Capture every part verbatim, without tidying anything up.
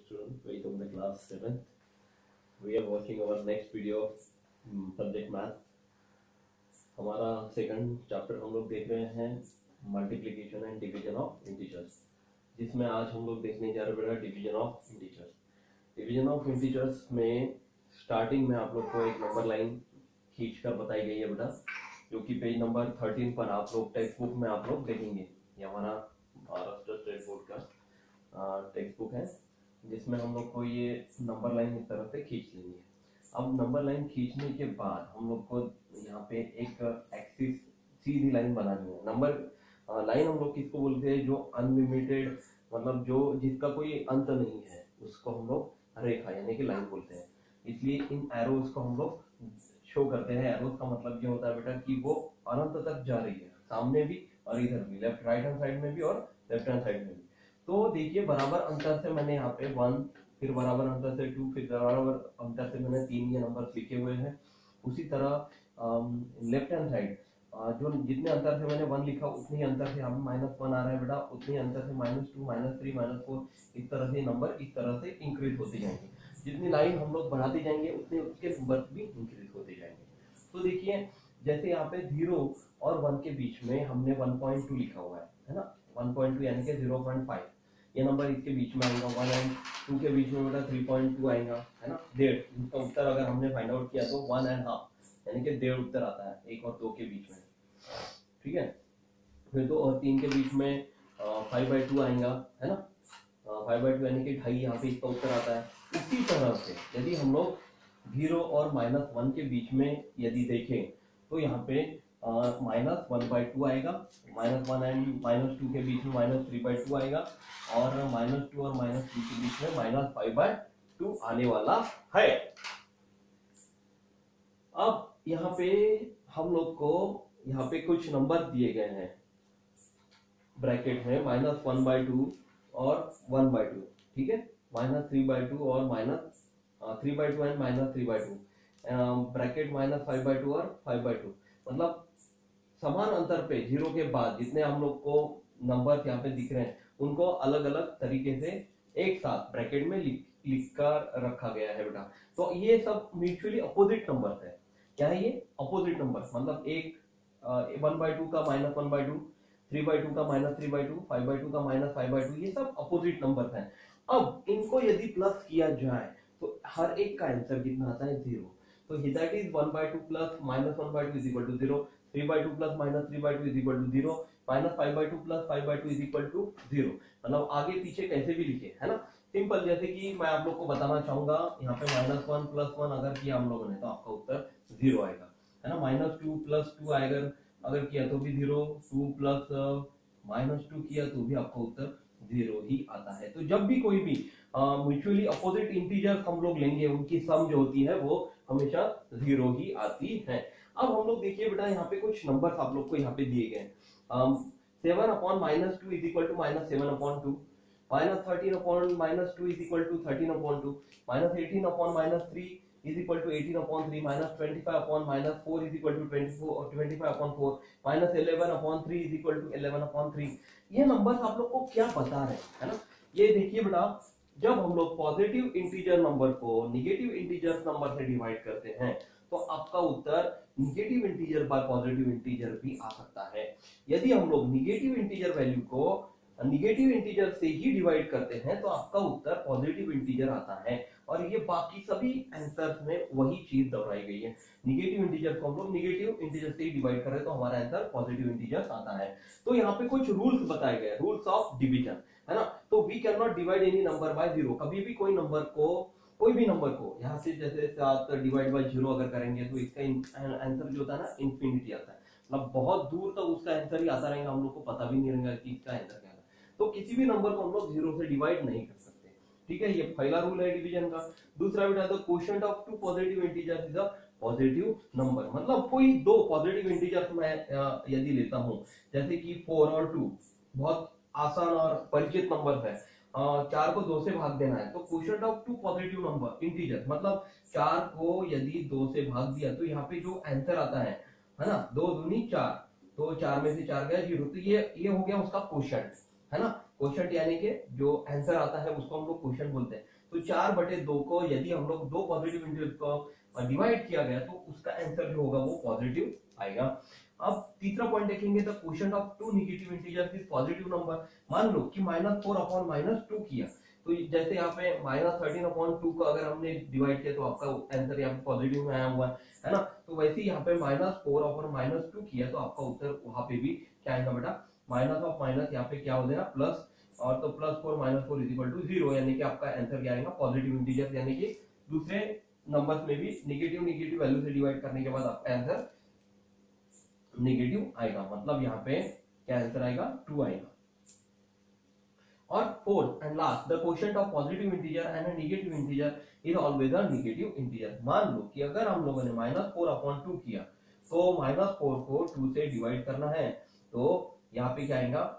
student, welcome to class seventh. We are watching our next video of um, subject math. हमारा second chapter हम लोग देख रहे हैं multiplication and division of integers, जिसमें आज हम लोग देखने जा रहे हैं division of integers. Division of integers में स्टार्टिंग में आप लोग को एक नंबर लाइन खींच कर बताई गई है बेटा, जो कि पेज नंबर थर्टीन पर आप लोग टेक्स्ट बुक में आप लोग देखेंगे। ये हमारा महाराष्ट्र स्टेट बोर्ड का टेक्स्ट बुक है, जिसमें हम लोग को ये नंबर लाइन इस तरह से खींच लेनी है। अब नंबर लाइन खींचने के बाद हम लोग को यहाँ पे एक एक्सिस सीधी लाइन बनानी है। नंबर लाइन हम लोग किसको बोलते हैं? जो अनलिमिटेड, मतलब जो जिसका कोई अंत नहीं है, उसको हम लोग रेखा यानी कि लाइन बोलते हैं। इसलिए इन एरोज को हम लोग शो करते हैं। एरोज का मतलब ये होता है बेटा कि वो अनंत तक जा रही है, सामने भी और इधर भी, लेफ्ट राइट हैंड साइड में भी और लेफ्ट हैंड साइड में भी। तो देखिए बराबर अंतर से मैंने यहाँ पे वन, फिर बराबर अंतर से टू, फिर बराबर अंतर से मैंने तीन ये नंबर लिखे हुए हैं। उसी तरह लेफ्ट हैंड साइड जो जितने अंतर से मैंने वन लिखा उतनी अंतर से यहाँ माइनस वन आ रहा है बेटा, उतनी अंतर से minus two, minus three, minus four, इस तरह से नंबर इस तरह से इंक्रीज होते जाएंगे। जितनी लाइन हम लोग बढ़ाते जाएंगे उतने उसके नंबर भी इंक्रीज होते जाएंगे। तो देखिए जैसे यहाँ पे जीरो और वन के बीच में हमने वन पॉइंट टू लिखा हुआ है, है ना, वन पॉइंट टू यानी कि जीरो पॉइंट फाइव, ये नंबर इसके बीच में आएगा। वन एंड टू के बीच में बेटा थ्री पॉइंट टू आएगा, है ना, डेढ़। इसका उत्तर अगर हमने फाइंड आउट किया तो वन एंड हाफ यानी कि डेढ़ उत्तर आता है, एक और दो के बीच में, ठीक है। फिर दो और तीन के बीच में फाइव बाई टू आएगा, है ना, फाइव बाई टू यानी कि ढाई, यहाँ पे इसका उत्तर आता है। इसी तरह से यदि हम लोग जीरो और माइनस वन के बीच में यदि देखें तो यहाँ पे माइनस वन बाई टू आएगा, minus one and minus two के बीच में माइनस थ्री बाई टू आएगा, और माइनस टू और माइनस थ्री के बीच में माइनस फाइव बाई टू आने वाला है। अब यहाँ पे हम लोग को यहाँ पे कुछ नंबर दिए गए हैं ब्रैकेट में, माइनस वन बाई टू और वन बाई टू, ठीक है, माइनस थ्री बाई टू और minus three by two and minus three by two, bracket minus five by two और फाइव बाई टू। मतलब समान अंतर पे जीरो के बाद जितने हम लोग को नंबर यहाँ पे दिख रहे हैं उनको अलग अलग तरीके से एक साथ ब्रैकेट में लिख लिख कर रखा गया है बेटा। तो ये सब म्यूचुअली अपोजिट नंबर है। क्या है ये? Opposite number. मतलब एक वन बाई टू का minus one by two, three by two का minus three by two, five by two का माइनस फाइव बाई टू, ये सब अपोजिट नंबर हैं। अब इनको यदि प्लस किया जाए तो हर एक का आंसर कितना आता है? जीरो। तो that is one by two plus minus one by two is equal to zero, three by two plus minus three by two is equal to zero, minus five by two plus five by two is equal to zero. मतलब आगे पीछे कैसे भी लिखे, है ना, simple. जैसे कि मैं आप लोग को बताना चाहूंगा, यहाँ पे माइनस वन प्लस वन अगर किया हम लोगों ने तो आपका उत्तर जीरो आएगा, है ना। माइनस टू प्लस टू आएगा अगर किया तो भी zero, two plus minus two किया तो भी आपका उत्तर जीरो ही आता है। तो जब भी कोई भी म्यूचुअली अपोजिट इंटीजर्स हम लोग लेंगे उनकी सम जो होती है वो हमेशा जीरो ही आती है। अब हम लोग देखिए बेटा, यहाँ पे कुछ नंबर्स आप लोग को यहाँ पे दिए गए हैं। Seven upon minus two is equal to minus seven upon two, minus thirteen upon minus two is equal to thirteen upon two, minus eighteen upon minus three is equal to eighteen upon three, minus twenty-five upon minus four is equal to twenty-four or twenty-five upon four, minus eleven upon three is equal to eleven upon three। ये numbers आप लोग को क्या बता रहे हैं, है ना। ये देखिए बेटा, जब हम लोग पॉजिटिव इंटीजर नंबर को निगेटिव इंटीजर नंबर से डिवाइड करते हैं तो आपका उत्तर negative integer by positive integer भी आ सकता है। यदि हम लोग निगेटिव इंटीजर वैल्यू को निगेटिव इंटीजर से ही डिवाइड करते हैं तो आपका उत्तर पॉजिटिव इंटीजर आता है। और ये बाकी सभी आंसर्स में वही चीज दोहराई गई है। निगेटिव इंटीजर को हम लोग निगेटिव इंटीजर से ही डिवाइड करें तो हमारा आंसर पॉजिटिव इंटीजर आता है। तो यहाँ पे कुछ रूल्स बताए गए, रूल्स ऑफ डिवीजन, है ना। तो we can not divide any number by zero. कभी भी कोई नंबर को कोई भी नंबर को यहाँ से जैसे सात डिवाइड बाय जीरो अगर करेंगे तो इसका आंसर जो होता है ना इंफिनिटी आता है। मतलब बहुत दूर तक उसका आंसर ही आता रहेगा, हम लोग को पता भी नहीं रहेगा कि इसका आंसर क्या है। तो किसी भी नंबर को हम लोग जीरो से डिवाइड नहीं कर सकते, ठीक है। ये पहला रूल है डिवीजन का। दूसरा बेटा, the quotient of two positive integers is a positive number. मतलब कोई दो पॉजिटिव इंटीजर्स मैं यदि लेता हूं, जैसे कि फोर और टू, बहुत आसान और परिचित नंबर है। चार को दो से भाग देना है तो quotient of two positive number integer, मतलब चार को यदि दो से भाग दिया तो यहाँ पे जो आंसर आता है, है ना, दो दूनी चार, तो चार में से चार गया जीरो, तो ये ये हो गया उसका क्वोशिएंट, है ना। क्वोशिएंट यानी कि जो आंसर आता है उसको हम लोग क्वोशिएंट बोलते हैं। तो चार बटे दो को यदि हम लोग दो पॉजिटिव इंटीजर को डिवाइड किया गया तो उसका आंसर जो होगा वो पॉजिटिव आएगा। अब तीसरा पॉइंट देखेंगे, the quotient of two negative integers is positive number. मान लो कि minus four upon minus two किया, तो जैसे यहाँ पे माइनस थर्टीन अपॉन टू को अगर हमने डिवाइड किया तो आपका आंसर यहाँ पे पॉजिटिव में आया हुआ है, है ना। तो वैसे ही यहाँ पे minus four upon minus two किया तो आपका उत्तर वहां पे भी क्या आएगा बेटा, माइनस ऑफ माइनस यहाँ पे क्या हो जाएगा प्लस, और तो plus four minus four is equal to zero, यानी कि आपका आंसर क्या आएगा पॉजिटिव इंटीजर, यानी कि दूसरे नंबर्स में भी नेगेटिव नेगेटिव वैल्यू से डिवाइड करने के बाद आपका आंसर नेगेटिव आएगा, मतलब यहाँ पे क्या आंसर आएगा टू आएगा। और fourth and last, the quotient of positive integer and a negative integer is always a negative integer. मान लो कि अगर हम लोगों ने माइनस फोर अपॉन टू किया तो माइनस फोर को टू से डिवाइड करना है, तो यहाँ पे क्या आएगा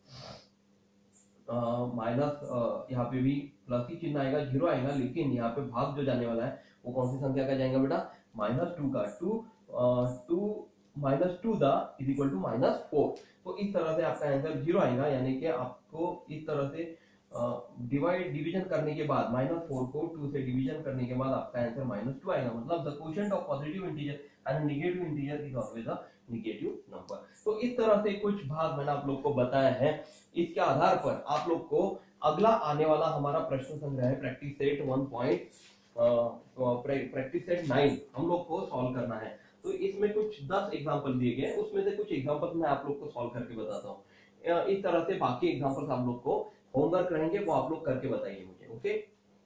माइनस, यहाँ पे भी प्लस ही चिन्ह आएगा, जीरो आएगा, लेकिन यहाँ पे भाग जो जाने वाला है वो कौन सी संख्या का जाएगा बेटा, माइनस टू का, two two minus two the is equal to minus four. तो इस तरह से आपका आंसर जीरो आएगा, यानी कि आपको इस तरह से डिवाइड डिवीजन करने के बाद माइनस फोर को टू से डिवीजन करने के बाद आपका आंसर माइनस टू आएगा, मतलब the quotient of positive integer and negative integer is always a negative number. तो इस तरह से कुछ भाग मैंने आप लोग को बताया है, इसके आधार पर आप लोग को अगला आने वाला हमारा प्रश्न संग्रह है practice set one point practice set nine हम लोग को सॉल्व करना है। तो इसमें कुछ दस एग्जांपल दिए गए, उसमें से कुछ एग्जांपल मैं आप लोग को सॉल्व करके बताता हूँ। इस तरह से बाकी एग्जांपल्स आप लोग को होमवर्क रहेंगे, वो आप लोग करके बताइए मुझे, okay.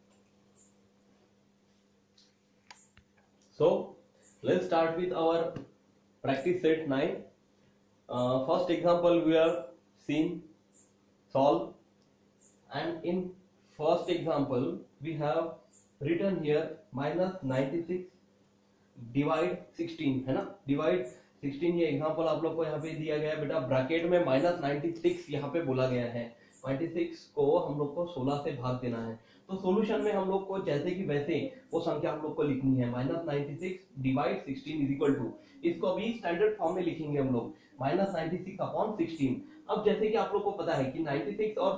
So let's start with our practice set nine. First example we are seen solve, and in first example we have written here minus ninety-six divide sixteen, है ना, divide sixteen ये एग्जांपल आप लोग को यहाँ पे दिया गया है बेटा, ब्रैकेट में माइनस नाइन्टी सिक्स यहाँ पे बोला गया है, छियानवे को हम लोग को सोलह से भाग देना है। तो सॉल्यूशन में हम लोग को जैसे कि वैसे वो संख्या हम लोग को लिखनी है, minus ninety six divide sixteen is equal to, इसको अभी स्टैंडर्ड फॉर्म में लिखेंगे हम लोग, minus ninety six upon sixteen. अब जैसे कि आप लोग को पता है कि छियानवे और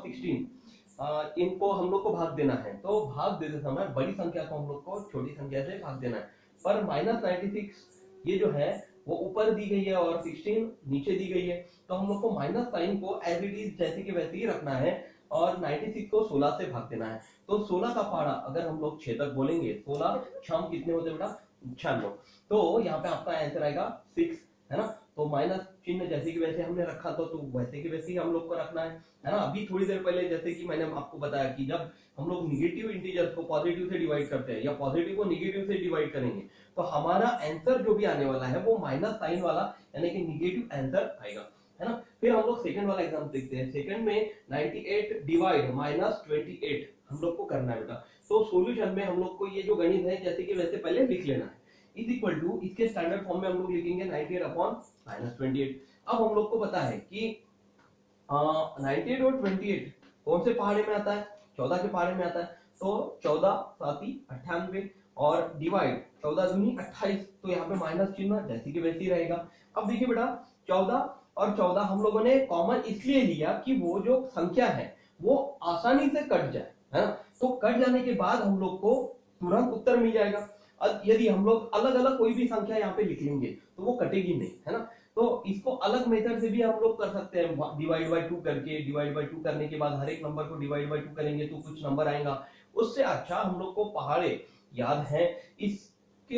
सोलह इनको हम लोग को भाग देना है, तो भाग देते समय बड़ी संख्या को हम लोग को छोटी संख्या से भाग देना है। पर माइनस नाइन्टी सिक्स ये जो है वो ऊपर दी गई है और सोलह नीचे दी गई है, तो हम लोग को माइनस साइन को एज इट इज जैसे कि वैसे ही रखना है और छियानवे को सोलह से भाग देना है। तो सोलह का पारा अगर हम लोग छह तक बोलेंगे, सोलह छम कितने होते बेटा, छियानवे, तो यहाँ पे आपका आंसर आएगा सिक्स, है ना। तो माइनस चिन्ह जैसे कि वैसे हमने रखा था तो वैसे कि वैसे ही हम लोग को रखना है, है ना। अभी थोड़ी देर पहले जैसे कि मैंने आपको बताया कि जब हम लोग निगेटिव इंटीजर्स को पॉजिटिव से डिवाइड करते हैं या पॉजिटिव को निगेटिव से डिवाइड करेंगे तो हमारा आंसर जो भी आने वाला है वो माइनस साइन वाला यानी कि निगेटिव आंसर आएगा, है ना। फिर हम लोग सेकंड वाला एग्जांपल देखते हैं। सेकंड में अट्ठानवे डिवाइड माइनस अट्ठाईस हम लोग को करना है बेटा। तो सॉल्यूशन में हम लोग को ये जो गणित है जैसे कि वैसे पहले लिख लेना है, इज इक्वल टू, इसके स्टैंडर्ड फॉर्म में हम लोग लिखेंगे अट्ठानवे अपॉन माइनस अट्ठाईस। अब हम लोग को पता है कि अट्ठानवे और अट्ठाईस कौन से पहाड़े में आता है, चौदह के पहाड़े में आता है, तो चौदह साथी अट्ठानवे और डिवाइड चौदह दूनी अट्ठाईस, तो यहाँ पे माइनस चिन्ह जैसे कि वैसे ही रहेगा। अब देखिए बेटा चौदह और चौदह हम लोगों ने कॉमन इसलिए लिया कि वो जो संख्या है वो आसानी से कट जाए, है ना। तो कट जाने के बाद हम लोग को तुरंत उत्तर मिल जाएगा। यदि हम लोग अलग अलग कोई भी संख्या यहाँ पे लिख लेंगे तो वो कटेगी नहीं, है ना। तो इसको अलग मेथड से भी हम लोग कर सकते हैं, डिवाइड बाय टू करके, डिवाइड बाय टू करने के बाद हर एक नंबर को डिवाइड बाय टू करेंगे तो कुछ नंबर आएगा। उससे अच्छा हम लोग को पहाड़े याद है, इसके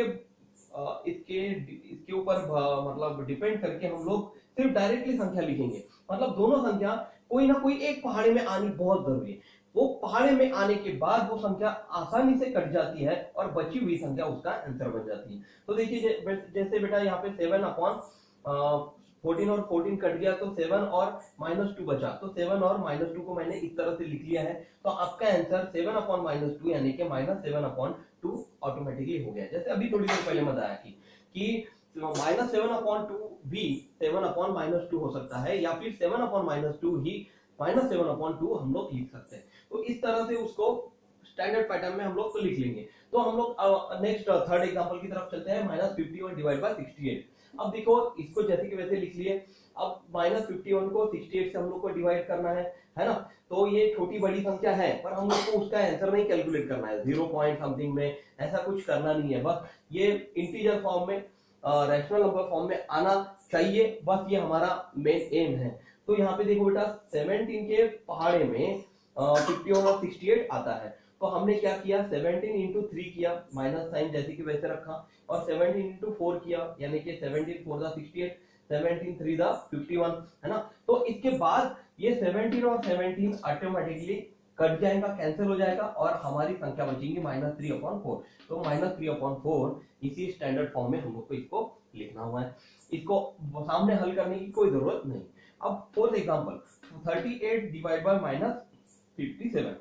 इसके इसके ऊपर मतलब डिपेंड करके हम लोग सिर्फ डायरेक्टली संख्या लिखेंगे, मतलब दोनों संख्या कोई ना कोई एक पहाड़े में आनी बहुत जरूरी है। वो पहाड़े में आने के बाद वो संख्या आसानी से कट जाती है और बची हुई संख्या उसका आंसर बन जाती है। तो देखिए जैसे बेटा यहाँ पे सेवन अपॉन फोर्टीन और फोर्टीन कट गया तो सेवन और माइनस टू बचा, तो सेवन और माइनस टू को मैंने इस तरह से लिख लिया है। तो आपका answer seven upon minus two यानी कि minus seven upon two automatically हो गया। जैसे अभी थोड़ी देर पहले बताया कि कि माइनस सेवन अपॉन टू भी सेवन अपॉन माइनस टू हो सकता है, या फिर सेवन अपॉन माइनस टू ही माइनस सेवन अपॉन टू हम लोग लिख सकते हैं। तो इस तरह से उसको स्टैंडर्ड पैटर्न में हम लोग को लिख लेंगे। तो हम लोग नेक्स्ट थर्ड एग्जांपल की तरफ चलते हैं, minus fifty one divide by sixty eight. अब देखो इसको जैसे कि वैसे लिख लिए, अब माइनस फिफ्टी वन को सिक्सटी एट से हम लोग को डिवाइड करना है है ना। तो ये छोटी बड़ी संख्या है पर हम लोग को उसका आंसर नहीं कैलकुलेट करना है, जीरो पॉइंट समथिंग में ऐसा कुछ करना नहीं है, बस ये इंटीजर फॉर्म में रैशनल नंबर फॉर्म में आना चाहिए, बस ये हमारा मेन एम है। तो यहाँ पे देखो बेटा सेवनटीन के पहाड़े में फिफ्टी वन और सिक्सटी एट आता है, तो हमने क्या किया सेवनटीन इंटू थ्री किया, माइनस साइन जैसे कि वैसे रखा, और सेवनटीन इंटू फोर किया यानी कि seventeen four the sixty eight, seventeen three the fifty one, है ना। तो इसके बाद ये सेवनटीन और सेवनटीन ऑटोमेटिकली कट जाएगा, कैंसिल हो जाएगा और हमारी संख्या बचेगी माइनस थ्री अपॉन फोर। तो माइनस थ्री अपॉन फोर इसी स्टैंडर्ड फॉर्म में हम लोग को इसको लिखना हुआ है, इसको सामने हल करने की कोई जरूरत नहीं। अब fourth example thirty eight divide by minus fifty seven,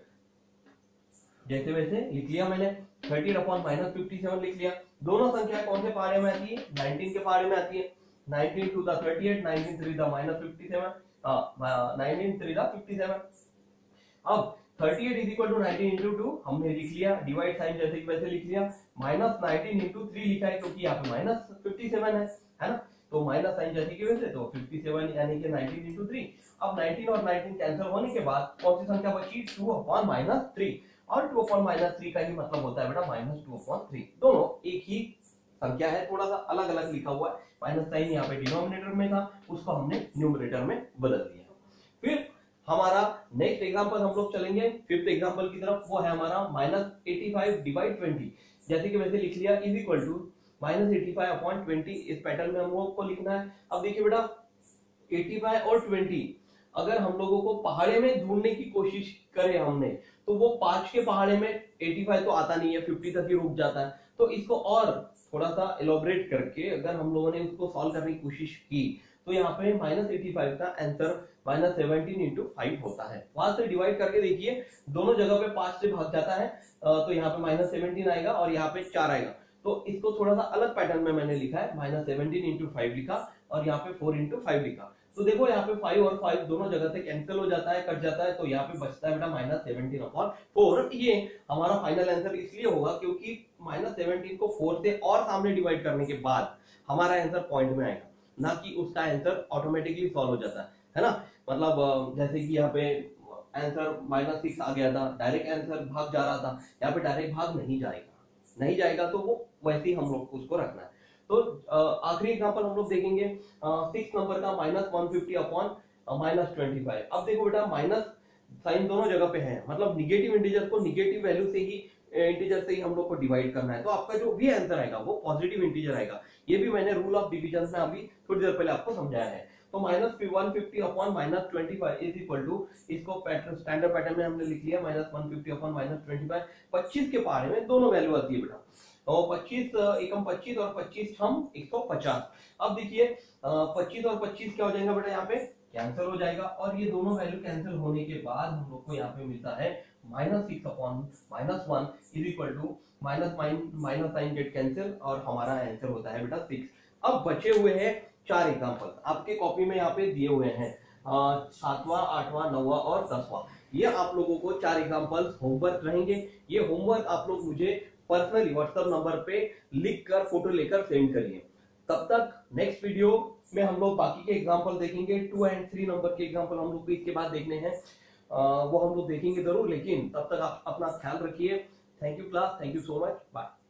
जैसे वैसे लिख लिया मैंने, thirty upon minus fifty seven लिख लिया। दोनों संख्या कौन से पहाड़े में आती है, नाइनटीन के पहाड़े में आती है, nineteen two the thirty eight, nineteen three the minus fifty seven, nineteen three the fifty seven. अब thirty eight is equal to nineteen into two हमने लिख लिया, डिवाइड साइन जैसे कि वैसे लिख लिया, माइनस नाइनटीन इंटू थ्री लिखा है क्योंकि यहाँ पे माइनस फिफ्टी सेवन है, है ना। तो माइनस साइन जैसे कि वैसे, तो फिफ्टी सेवन यानी कि नाइनटीन इंटू थ्री। अब नाइनटीन और नाइनटीन कैंसिल होने के बाद कौन सी संख्या बची, टू अपॉन माइनस थ्री, और टू अपॉन माइनस थ्री का ही मतलब होता है बेटा माइनस टू अपॉन थ्री। दोनों एक ही संख्या है, थोड़ा सा अलग अलग लिखा हुआ है, माइनस साइन यहाँ पे डिनोमिनेटर में था, उसको हमने न्यूमरेटर में बदल दिया। फिर हमारा नेक्स्ट एग्जांपल हम लोग चलेंगे फिफ्थ एग्जांपल की तरफ, वो है हमारा minus eighty five divide twenty, जैसे कि वैसे लिख लिया, is equal to minus eighty five upon twenty. इस पैटर्न में हम लोग को लिखना है। अब देखिए बेटा एटी फाइव और ट्वेंटी अगर हम लोगों को पहाड़े में ढूंढने की कोशिश करें हमने, तो वो पांच के पहाड़े में एटी फाइव तो आता नहीं है, फिफ्टी तक ही रुक जाता है। तो इसको और थोड़ा सा एलोबरेट करके अगर हम लोगों ने उसको सॉल्व करने की कोशिश की, तो यहाँ पे माइनस एटी फाइव का answer minus seventeen into five होता है। वहां से डिवाइड करके देखिए, दोनों जगह पे पांच से भाग जाता है, तो यहाँ पे माइनस सेवनटीन आएगा और यहाँ पे चार आएगा। तो इसको थोड़ा सा अलग पैटर्न में मैंने लिखा है, माइनस सेवनटीन इंटू फाइव लिखा और यहाँ पे फोर इंटू फाइव लिखा। तो देखो यहाँ पे फाइव और फाइव दोनों जगह से कैंसिल हो जाता है, कट जाता है, तो यहाँ पे बचता है बेटा माइनस सेवनटीन अपॉन फोर। ये हमारा फाइनल आंसर इसलिए होगा क्योंकि माइनस सेवनटीन को फोर से और सामने डिवाइड करने के बाद हमारा आंसर पॉइंट में आएगा, ना कि उसका आंसर ऑटोमेटिकली सॉल्व हो जाता है, है ना। मतलब जैसे कि यहाँ पे आंसर माइनस सिक्स आ गया था, डायरेक्ट आंसर भाग जा रहा था, यहाँ पे डायरेक्ट भाग नहीं जाएगा, नहीं जाएगा तो वो वैसे ही हम लोग को उसको रखना है। तो आखिरी एग्जांपल हम लोग देखेंगे सिक्स नंबर का, minus one fifty upon minus twenty five. अब देखो बेटा माइनस साइन दोनों जगह पे है, मतलब निगेटिव इंटीजर को निगेटिव वैल्यू से ही इंटीजर से ही हम लोग को डिवाइड करना है, तो आपका जो भी आंसर आएगा वो पॉजिटिव इंटीजर आएगा। ये भी मैंने रूल ऑफ डिविजन में अभी थोड़ी देर पहले आपको समझाया है। तो minus one fifty upon minus twenty five is equal to, इसको पैटर्न स्टैंडर्ड पैटर्न में हमने लिख लिया, minus one fifty upon minus twenty five. पच्चीस के पहाड़े में दोनों वैल्यू आती है बेटा, तो पच्चीस एकम पच्चीस और पच्चीस हम एक सौ पचास। अब देखिए पच्चीस और पच्चीस क्या हो जाएगा बेटा, यहाँ पे कैंसिल हो जाएगा, और ये दोनों वैल्यू कैंसिल होने के बाद हम लोग को यहाँ पे मिलता है minus six upon minus one is equal to minus minus sign get cancel, और हमारा आंसर होता है बेटा सिक्स। अब बचे हुए हैं चार एग्जाम्पल, आपके कॉपी में यहाँ पे दिए हुए हैं, सातवां, आठवां, नौवां और दसवां। ये आप लोगों को चार एग्जाम्पल्स होमवर्क रहेंगे। ये होमवर्क आप लोग मुझे पर्सनली व्हाट्सएप नंबर पे लिख कर फोटो लेकर सेंड करिए। तब तक नेक्स्ट वीडियो में हम लोग बाकी के एग्जाम्पल देखेंगे, टू एंड थ्री नंबर के एग्जाम्पल हम लोग को इसके बाद देखने हैं, वो हम लोग देखेंगे जरूर। लेकिन तब तक आप अपना ख्याल रखिए। Thank you class, thank you so much, bye.